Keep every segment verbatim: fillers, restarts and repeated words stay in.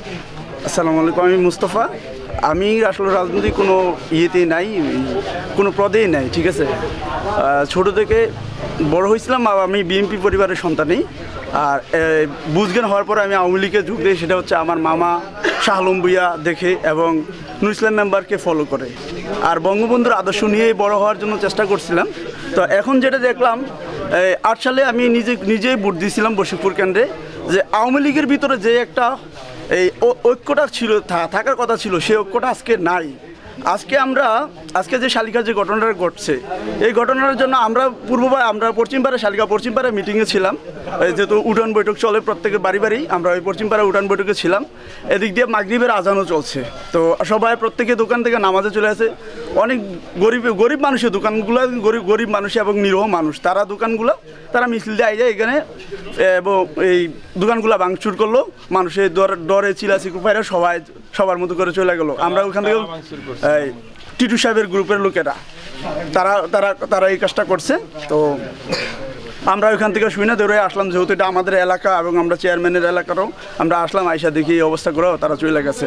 আসসালামু আলাইকুম, আমি মুস্তফা। আমি আসলে রাজনৈতিক কোনো ইয়েতেই নাই, কোনো পদেই নাই, ঠিক আছে। ছোটো থেকে বড় হয়েছিলাম, আমি বিএনপি পরিবারের সন্তানই। আর বুঝজ্ঞান হওয়ার পরে আমি আওয়ামী লীগে যোগ দিই, সেটা হচ্ছে আমার মামা শাহ আলম ভূঁইয়া দেখে এবং নুর ইসলাম মেম্বারকে ফলো করে। আর বঙ্গবন্ধুর আদর্শ নিয়েই বড় হওয়ার জন্য চেষ্টা করছিলাম। তো এখন যেটা দেখলাম, আট সালে আমি নিজে নিজেই ভোট দিয়েছিলাম বশিকপুর কেন্দ্রে, যে আওয়ামী লীগের ভিতরে যে একটা এই ঐক্যটা ছিল, থাকার কথা ছিল, সেই ঐক্যটা আজকে নাই। আজকে আমরা আজকে যে শালিকার যে ঘটনাটা ঘটছে, এই ঘটনার জন্য আমরা পূর্ববার আমরা পশ্চিমপাড়া শালিকা পশ্চিমপাড়া মিটিংয়ে ছিলাম। যেহেতু উঠান বৈঠক চলে প্রত্যেকের বাড়ি বাড়ি, আমরা ওই পশ্চিমপাড়া উঠান বৈঠকে ছিলাম। এদিক দিয়ে মাগরিবের আজানও চলছে। তো সবাই প্রত্যেকে দোকান থেকে নামাজে চলে আসে। অনেক গরিব গরিব মানুষের দোকানগুলো, গরিব গরিব মানুষ এবং নিরহ মানুষ, তারা দোকানগুলো তারা মিছিল দিয়ে যায় এখানে, এবং এই দোকানগুলো ভাঙচুর করলো। মানুষের ডরে চিলাচি কুপাইরা সবাই সবার মতো করে চলে গেলো। আমরা ওখান থেকে টিটু সাহেবের গ্রুপের লোকেরা তারা তারা তারা এই কাজটা করছে। তো আমরা ওইখান থেকে শুই না দৌড়ে আসলাম, যেহেতু এটা আমাদের এলাকা এবং আমরা চেয়ারম্যানের এলাকারও, আমরা আসলাম, আইসা দেখি এই অবস্থা করেও তারা চলে গেছে।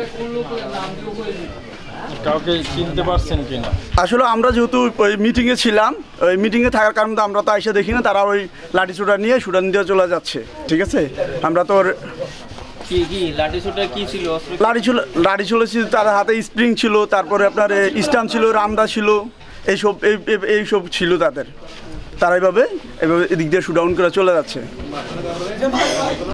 কাউকে চিনতে পারছেন কিনা? আসলে আমরা যেহেতু ওই মিটিংয়ে ছিলাম, ওই মিটিংয়ে থাকার কারণে তো আমরা তো আইসা দেখি না, তারা ওই লাঠি ছোটা নিয়ে সুডান দিয়ে চলে যাচ্ছে, ঠিক আছে। আমরা তো লাঠি ছিল লাঠি ছিল তার হাতে স্প্রিং ছিল, তারপরে আপনার স্টাম্প ছিল, রামদা ছিল, এইসব এইসব ছিল তাদের। তারা এইভাবে এভাবে এদিক দিয়ে শুট ডাউন করে চলে যাচ্ছে।